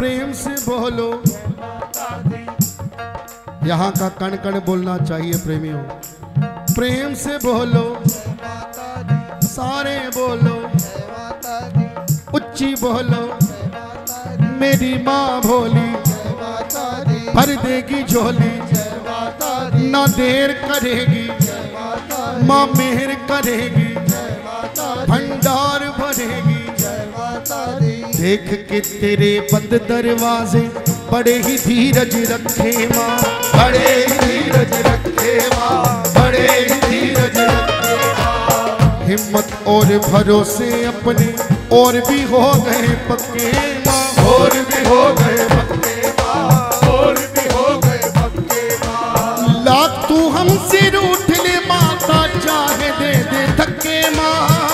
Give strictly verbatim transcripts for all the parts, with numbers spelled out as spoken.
प्रेम से बोलो। यहाँ का कण कण बोलना चाहिए प्रेमियों। प्रेम से बोलो, सारे बोलो, उच्ची बोलो। मेरी माँ भोली भर देगी झोली, ना देर करेगी माँ मेहर करेगी, भंडार भरेगी। देख के तेरे बंद दरवाजे बड़े ही धीरज रखे माँ, बड़े ही धीरज रखे माँ, बड़े ही धीरज रखे माँ। हिम्मत और भरोसे अपने और भी हो गए पक्के माँ, और भी हो गए पक्के माँ, और भी हो गए पक्के माँ। लाख तू हमसे रूठ ले माता, चाहे दे दे धक्के माँ।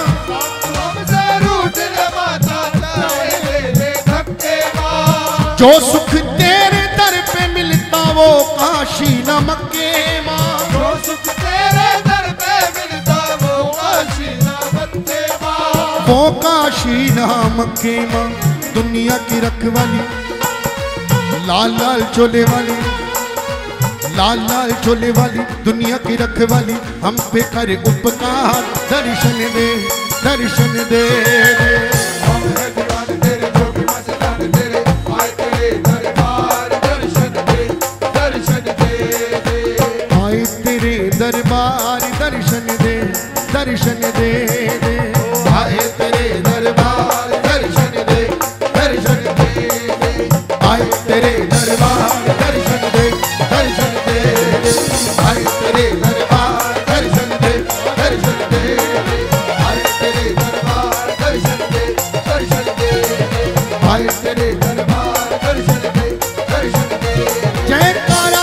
जो सुख तेरे दर पे मिलता वो काशी न मक्के माँ, जो सुख तेरे दर पे मिलता वो काशी न मक्के माँ, वो काशी न मक्के माँ। दुनिया की रखवाली लाल लाल चोले वाली, लाल लाल चोले वाली, दुनिया की रखवाली हम पे करे उपकार। दर्शन दे, दर्शन दे, दे। हम है दीवाने तेरे जो भी मस्तान तेरे, आए तेरे दरबार दर्शन दे, दर्शन दे दे। आए तेरे दरबार दर्शन दे, दर्शन दे, दे। आए तेरे दरबार दर्शन दे, दर्शन दे दे। आए तेरे दरबार दर्शन दे, दर्शन दे, दे। आए तेरे दरबार दर्शन दे, दर्शन दे दे। आए तेरे दरबार दर्शन दे, दर्शन दे दे। आए तेरे दरबार दर्शन दे, दर्शन दे दे। जयकारा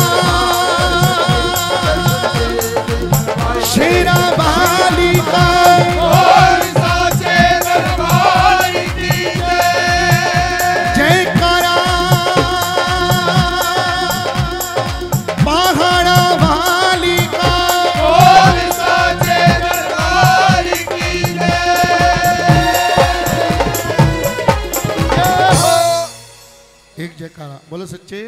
शेरा वाली का, और साचे दरबार की जय। जयकारा पहाड़ा वाली का, और साचे दरबार की जय। एक जयकारा बोलो सच्चे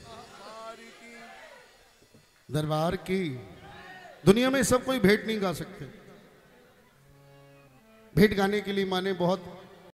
दरबार की। दुनिया में सब कोई भेंट नहीं गा सकते। भेंट गाने के लिए माने बहुत